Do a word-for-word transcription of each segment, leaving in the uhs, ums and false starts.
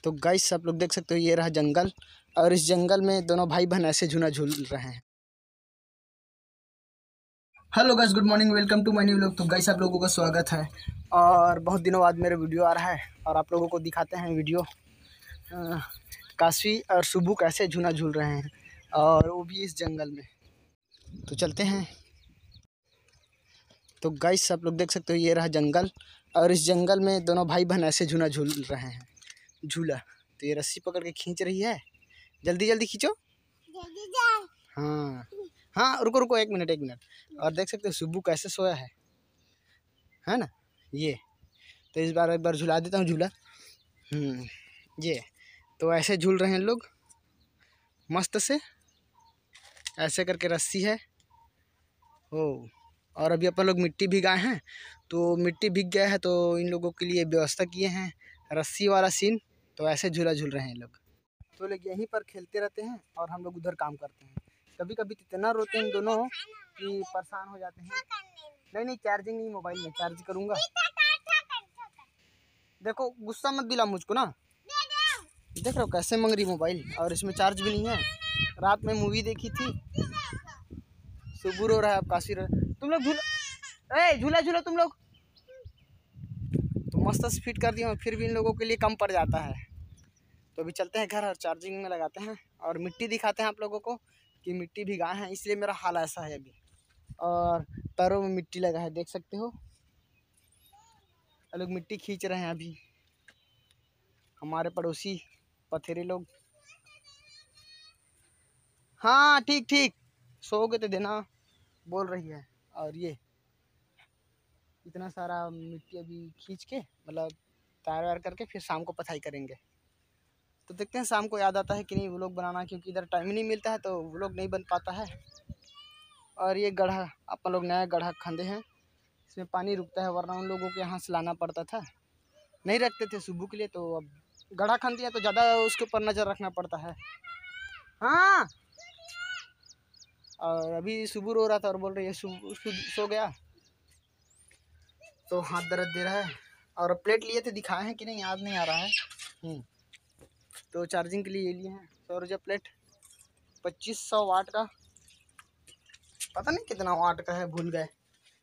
तो गाइस आप लोग देख सकते हो ये रहा जंगल, और इस जंगल में दोनों भाई बहन ऐसे झूला झूल रहे हैं। Hello guys, good morning, welcome to my new vlog. तो गाइस आप लोगों का स्वागत है, और बहुत दिनों बाद मेरा वीडियो आ रहा है और आप लोगों को दिखाते हैं वीडियो। काशी और सुबू कैसे झूला झूल रहे हैं, और वो भी इस जंगल में। तो चलते हैं। तो गाइस आप लोग देख सकते हो ये रहा जंगल, और इस जंगल में दोनों भाई बहन ऐसे झूला झूल रहे हैं। झूला तो ये रस्सी पकड़ के खींच रही है, जल्दी जल्दी खींचो। हाँ हाँ, रुको रुको एक मिनट एक मिनट। और देख सकते हो सुब्बू कैसे सोया है है ना। ये तो इस बार एक बार झुला देता हूँ झूला। हम्म ये तो ऐसे झूल रहे हैं लोग मस्त से, ऐसे करके रस्सी है ओ। और अभी अपन लोग मिट्टी भिगाए हैं, तो मिट्टी भीग गया है तो इन लोगों के लिए व्यवस्था किए हैं रस्सी वाला सीन। तो ऐसे झूला झूल रहे हैं लोग। तो लोग यहीं पर खेलते रहते हैं और हम लोग उधर काम करते हैं। कभी कभी इतना रोते हैं दोनों कि परेशान हो जाते हैं। नहीं नहीं, चार्जिंग नहीं, मोबाइल में चार्ज करूँगा। देखो गुस्सा मत दिला मुझको ना, देख रहे हो कैसे मंग रही मोबाइल, और इसमें चार्ज भी नहीं है। रात में मूवी देखी थी। सुबह रो रहा है, अब काशी रो। तुम लोग झूला ए झूला झूला तुम लोग। तो मस्त से फिट कर दिया, फिर भी इन लोगों के लिए कम पड़ जाता है। तो अभी चलते हैं घर और चार्जिंग में लगाते हैं, और मिट्टी दिखाते हैं आप लोगों को कि मिट्टी भिगाए हैं, इसलिए मेरा हाल ऐसा है अभी। और पैरों में मिट्टी लगा है, देख सकते हो। लोग मिट्टी खींच रहे हैं अभी, हमारे पड़ोसी पथेरे लोग। हाँ ठीक ठीक, सोओगे तो देना बोल रही है। और ये इतना सारा मिट्टी अभी खींच के, मतलब तैयार वैयार करके फिर शाम को पथाई करेंगे। तो देखते हैं शाम को याद आता है कि नहीं व्लॉग बनाना, क्योंकि इधर टाइम ही नहीं मिलता है तो व्लॉग नहीं बन पाता है। और ये गड्ढा अपन लोग नया गड्ढा खंदे हैं, इसमें पानी रुकता है, वरना उन लोगों के यहाँ से लाना पड़ता था, नहीं रखते थे सुबह के लिए। तो अब गड्ढा खन दिया तो ज़्यादा उसके ऊपर नज़र रखना पड़ता है। हाँ, और अभी सुबह रो रहा था और बोल रही है सो गया, तो हाथ दर्द दे रहा है। और प्लेट लिए थे, दिखाए हैं कि नहीं याद नहीं आ रहा है। तो चार्जिंग के लिए ये लिए हैं सौ रुपये प्लेट, पच्चीस सौ वाट का, पता नहीं कितना वाट का है, भूल गए।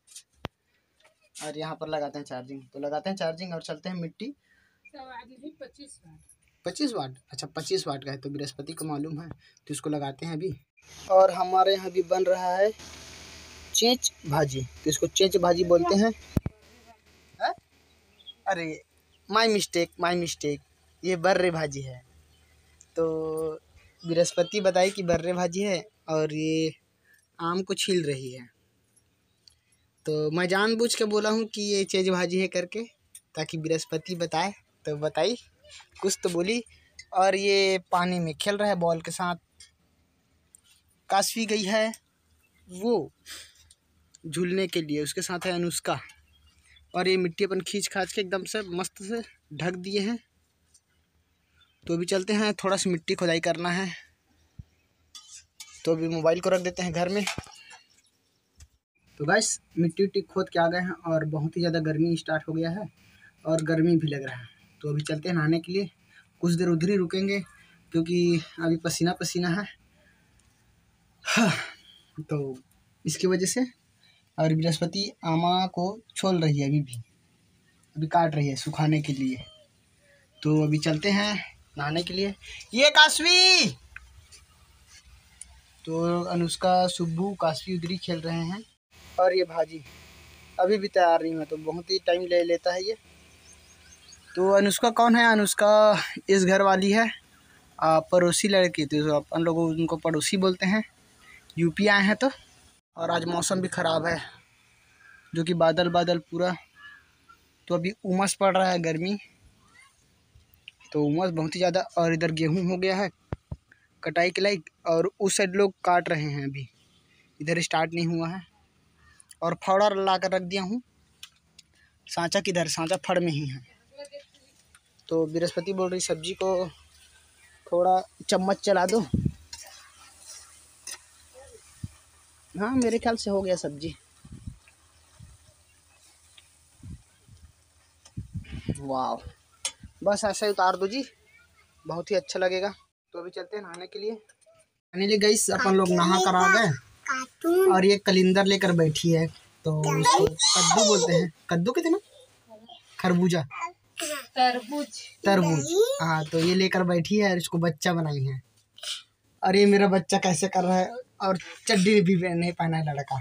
और यहाँ पर लगाते हैं चार्जिंग, तो लगाते हैं चार्जिंग और चलते हैं मिट्टी। पच्चीस वाट पच्चीस वाट अच्छा पच्चीस वाट का है, तो बृहस्पति को मालूम है, तो इसको लगाते हैं अभी। और हमारे यहाँ भी बन रहा है चेंच भाजी, तो इसको चेंच भाजी बोलते हैं। है? अरे माय मिस्टेक माय मिस्टेक, ये बर्रे भाजी है। तो बृहस्पति बताई कि बर्रे भाजी है, और ये आम को छील रही है। तो मैं जानबूझ के बोला हूँ कि ये चेंच भाजी है करके, ताकि बृहस्पति बताए। तो बताई, कुछ तो बोली। और ये पानी में खेल रहा है बॉल के साथ। काशी गई है वो झूलने के लिए, उसके साथ है अनुष्का। और ये मिट्टी अपन खींच खाच के एकदम से मस्त से ढक दिए हैं। तो अभी चलते हैं, थोड़ा सा मिट्टी खुदाई करना है, तो अभी मोबाइल को रख देते हैं घर में। तो गाइस मिट्टी उट्टी खोद के आ गए हैं, और बहुत ही ज़्यादा गर्मी स्टार्ट हो गया है, और गर्मी भी लग रहा है। तो अभी चलते हैं नहाने के लिए, कुछ देर उधर ही रुकेंगे क्योंकि अभी पसीना पसीना है। हाँ, तो इसकी वजह से। और बृहस्पति आमा को छोल रही है, अभी भी अभी काट रही है सुखाने के लिए। तो अभी चलते हैं नहाने के लिए। ये काशवी, तो अनुष्का सुब्बू काशवी उधर ही खेल रहे हैं। और ये भाजी अभी भी तैयार नहीं हुआ, तो बहुत ही टाइम ले लेता है ये। तो अनुष्का कौन है? अनुष्का इस घर वाली है, पड़ोसी लड़की। तो अपन लोग उनको पड़ोसी बोलते हैं, यूपी आए हैं तो। और आज मौसम भी ख़राब है, जो कि बादल बादल पूरा। तो अभी उमस पड़ रहा है, गर्मी, तो उमस बहुत ही ज़्यादा। और इधर गेहूं हो गया है कटाई कलाई, और उस साइड लोग काट रहे हैं, अभी इधर स्टार्ट नहीं हुआ है। और फावड़ा ला कर रख दिया हूँ। सांचा किधर? सांचा फड़ में ही है। तो बृहस्पति बोल रही सब्जी को थोड़ा चम्मच चला दो। हाँ मेरे ख्याल से हो गया सब्जी। वाह, बस ऐसे ही उतार दो जी। बहुत ही अच्छा लगेगा। तो अभी चलते हैं नहाने के लिए। फाइनली गाइस अपन लोग नहा कर आ गए और ये कलिंदर लेकर बैठी है, तो इसको कद्दू बोलते हैं। कद्दू कहते हैं ना, खरबूजा, तरबूज तरबूज हाँ। तो ये लेकर बैठी है और इसको बच्चा बनाई है। और ये मेरा बच्चा कैसे कर रहा है, और चड्डी भी नहीं पहना है लड़का,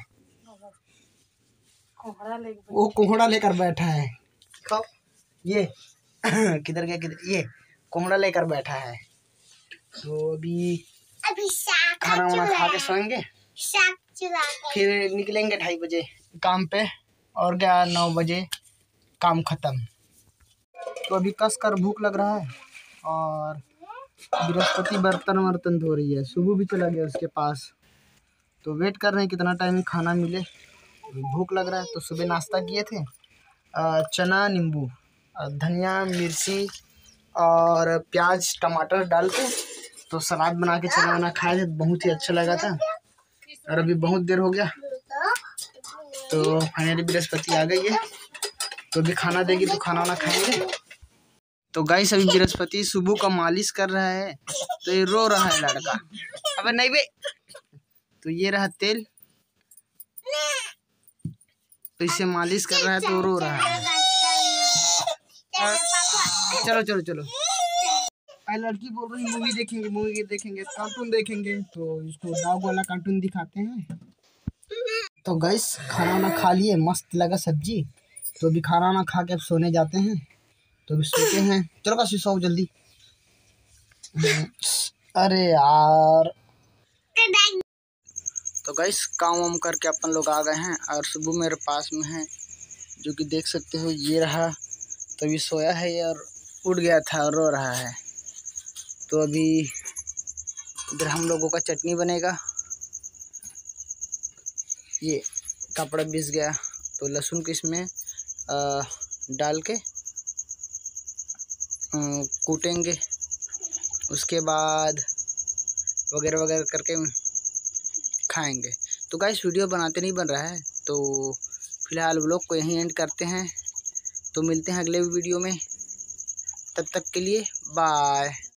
वो कोहड़ा लेकर बैठा है। ये किधर गया, किधर, ये कोहड़ा लेकर बैठा है। तो अभी अभी खाना वाना खा के सोएंगे, फिर निकलेंगे ढाई बजे काम पे, और क्या नौ बजे काम खत्म। तो अभी कस कर भूख लग रहा है, और बृहस्पति बर्तन वर्तन धो रही है। सुबह भी चला गया उसके पास, तो वेट कर रहे हैं कितना टाइम खाना मिले। भूख लग रहा है। तो सुबह नाश्ता किए थे चना नींबू धनिया मिर्ची और प्याज टमाटर डाल के, तो सलाद बना के चना वना खाए थे, बहुत ही अच्छा लगा था। और अभी बहुत देर हो गया, तो फाइनली बृहस्पति आ गई है, तो अभी खाना देगी तो खाना वाना खाएंगे। तो गाइस अभी बृहस्पति सुबह का मालिश कर रहा है, तो ये रो रहा है लड़का। अबे नहीं बे। तो ये रहा तेल, तो इसे मालिश कर रहा है तो रो रहा है। चलो चलो चलो, लड़की बोल रही मूवी देखेंगे, मूवी देखेंगे, कार्टून देखेंगे। तो इसको डॉग वाला कार्टून दिखाते हैं। तो गाइस खाना वाना खा लिए, मस्त लगा सब्जी। तो अभी खाना वाना खा के अब सोने जाते हैं। तो अभी सोते हैं, चलो का सो जल्दी। अरे यार। तो गाइस काम वाम करके अपन लोग आ गए हैं, और सुबह मेरे पास में है, जो कि देख सकते हो ये रहा। तो अभी सोया है ये, और उठ गया था और रो रहा है। तो अभी इधर हम लोगों का चटनी बनेगा। ये कपड़ा बिस गया, तो लहसुन को इसमें आ, डाल के कूटेंगे, उसके बाद वगैरह वगैरह करके खाएंगे। तो गाइस वीडियो बनाते नहीं बन रहा है, तो फिलहाल व्लॉग को यहीं एंड करते हैं। तो मिलते हैं अगले वीडियो में, तब तक के लिए बाय।